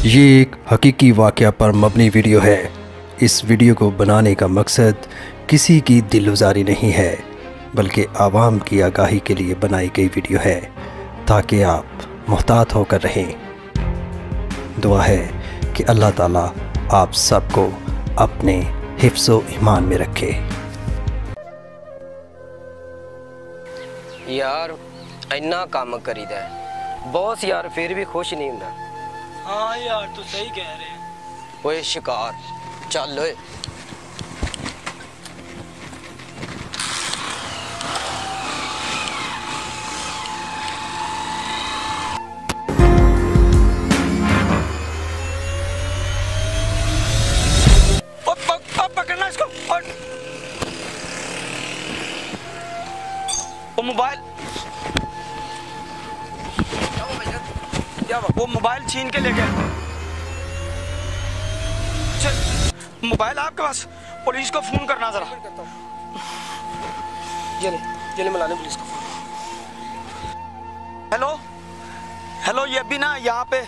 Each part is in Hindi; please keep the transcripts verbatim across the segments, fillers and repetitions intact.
ये एक हकीकी वाक़या पर मबनी वीडियो है। इस वीडियो को बनाने का मकसद किसी की दिलगुज़ारी नहीं है, बल्कि आवाम की आगाही के लिए बनाई गई वीडियो है, ताकि आप मुहतात होकर रहें। दुआ है कि अल्लाह ताला आप सबको अपने हिफ्ज़ो ईमान में रखे। यार इन्ना काम करीदा है, बॉस यार फिर भी खुश नहीं होंदा। हाँ यार तू सही कह रहे हैं। ओए शिकार चल ओए। पकड़ना इसको। वो मोबाइल वो मोबाइल छीन के ले गए। मोबाइल आपके पास? पुलिस को फोन करना जरा। ये ले, ये ले मिला ले पुलिस को फोन। हेलो हेलो, ये भी ना यहाँ पे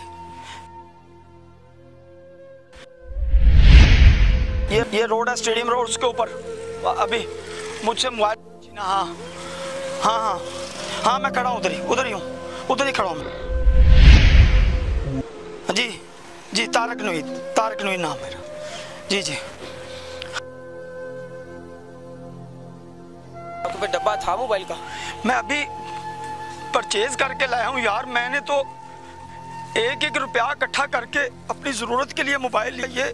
ये ये रोड है, स्टेडियम रोड, उसके ऊपर अभी मुझसे मोबाइल। हाँ हाँ हाँ हाँ मैं खड़ा हूँ उधर ही उधर ही हूँ उधर ही खड़ा हूँ। जी जी तारक नवीद तारक नवीद नाम मेरा। जी जी आपके पास डब्बा था मोबाइल का? मैं अभी परचेज करके लाया हूँ यार। मैंने तो एक एक रुपया इकट्ठा करके अपनी जरूरत के लिए मोबाइल लिया।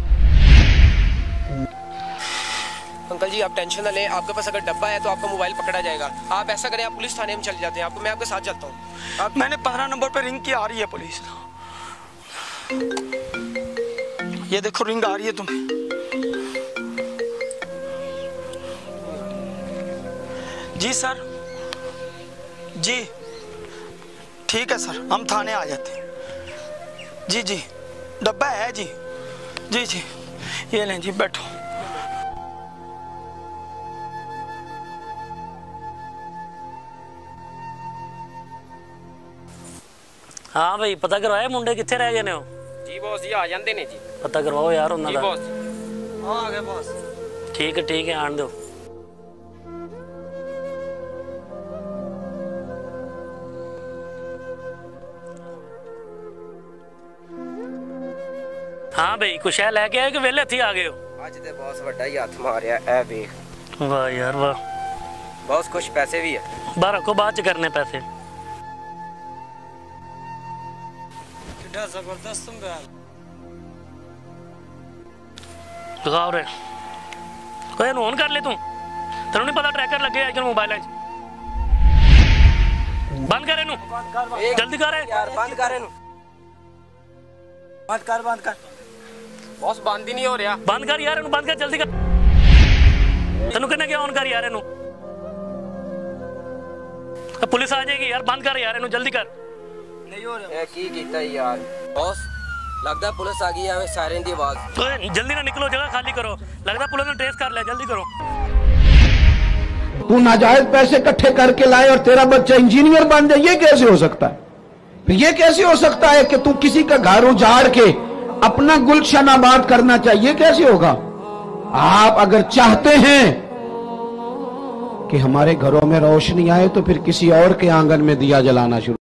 अंकल जी आप टेंशन ना लें, आपके पास अगर डब्बा है तो आपका मोबाइल पकड़ा जाएगा। आप ऐसा करें, आप पुलिस थाने में चले जाते हैं, आपको मैं आपके साथ चलता हूँ। आप मैंने पंद्रह नंबर पे रिंग की, आ रही है पुलिस। ये देखो रिंग आ रही है तुम्हें। जी सर, जी ठीक है सर, हम थाने आ जाते हैं। जी जी डब्बा है जी। जी जी ये लें जी, बैठो। हाँ भाई पता करवाया मुंडे कितने रह गए ने? जी बॉस जी आ जाते ने जी। पता करवाओ यार उन्होंने। जी बॉस हाँ आ गए बॉस। ठीक है ठीक है आन दो। हाँ भाई कुछ है लेके आए कि वेले हथी आ गए हो? आज ते बॉस बड़ा ही हाथ मारिया ए वेख। वाह यार वाह। बॉस कुछ पैसे भी है। बाहर रखो, बाद च करने पैसे। कितना जबरदस्त तुम यार। लगाओ रे कोई ऑन कर ले तू, तेनू नहीं पता ट्रैकर लगे आजकल मोबाइल च। बंद कर इनू, जल्दी कर यार, बंद कर इनू, बंद कर बंद कर। बॉस बंद ही नहीं हो रहा। बंद कर यार इनू, बंद कर जल्दी कर। तेनू कहना क्या ऑन कर यार इनू, पुलिस आ जाएगी यार। बंद कर यार इनू जल्दी कर। नहीं हो रहा। ए की कीता यार बॉस, लगदा पुलिस आ गई है, सायरन दी आवाज। तो जल्दी ना निकलो, जगह खाली करो, लगदा पुलिस ने ट्रेस कर लिया, जल्दी करो। तू नाजायज पैसे इकट्ठे करके लाए और तेरा बच्चा इंजीनियर बन जाए, ये कैसे हो सकता है? फिर ये कैसे हो सकता है कि तू किसी का घर उजाड़ के अपना गुलशन आबाद करना चाहिए? कैसे होगा? आप अगर चाहते हैं कि हमारे घरों में रोशनी आए तो फिर किसी और के आंगन में दिया जलाना शुरू